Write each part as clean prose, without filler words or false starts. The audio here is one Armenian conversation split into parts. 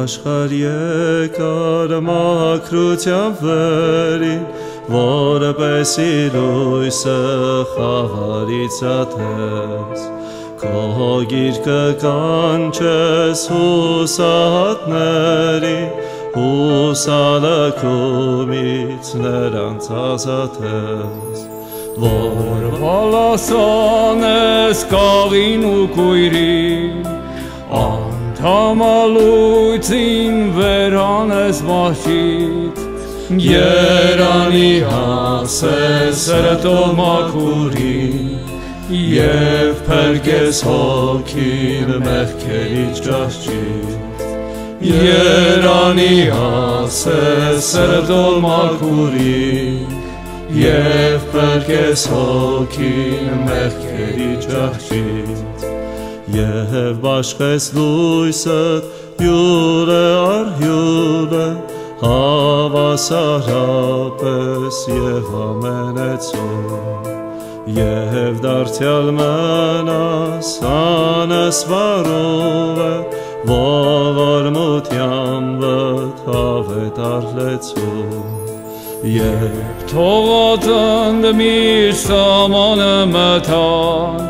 աշխարհ եկար մաքրության վերին, որպեսի լույսը խավարիցաթես, քո գիրկը կանչես հուսահատներին, հուսալքումից նրանց ազատես, որ Պալասանես կաղին ու կույրին, անդամալույցին վերանես մահճից, երանի հասես սրտով մաքուրին, և պերկես հոգին մեղքերից ճաշճից, երանի հասես սրտով մաքուրին, և պերկես հոգին մեղքերից ճաշճից, և բաշխես լույսդ հյուրը առ հյուրը, հավասարապես և ամենեցում, և դարձյալ մնաս անսպառող է, ողորմության վթավետ արլեցում, և թողածնդ միշտ սամանը մթան,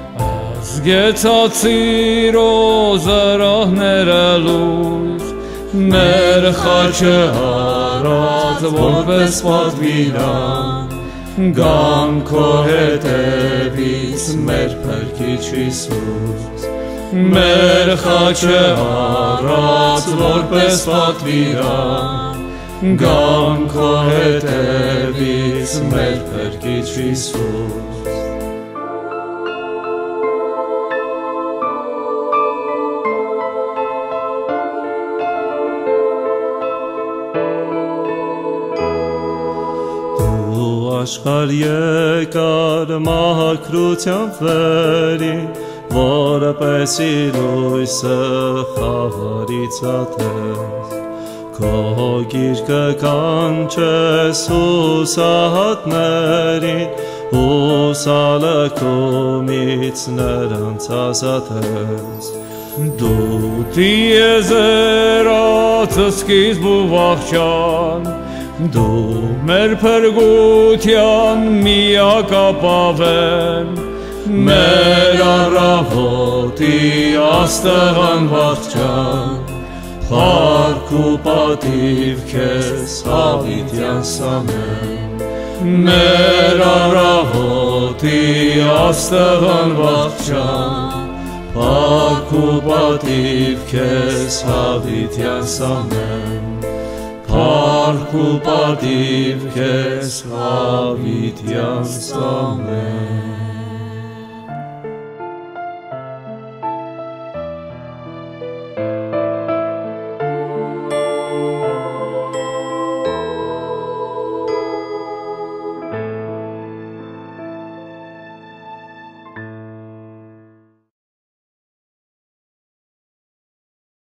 զգեցացիր զրահները լույս, մեր խաչը առած որպես պատվիրան, գան քո հետևից մեր Փրկիչ Հիսուս, մեր խաչը առած որպես պատվիրան, գան քո հետևից մեր Փրկիչ Հիսուս, աշխարհ եկար մաքրության վերին, որպեսի լույսը խավարիցաթես, քո գիրկը կանչես հուսահատներին, հուսալքումից նրանց ազատես, դու տիեզերած սկիզբ ու վախճան, դու մեր փրկության միակապավեն, մեր առավոտի աստղան վախճան, փառք ու պատիվ քեզ հավիտյան Սամեն, մեր առավոտի աստղան վախճան, փառք ու պատիվ քեզ հավիտյան Սամեն, փառք ու պատիվ քեզ հավիտյան Սամեն։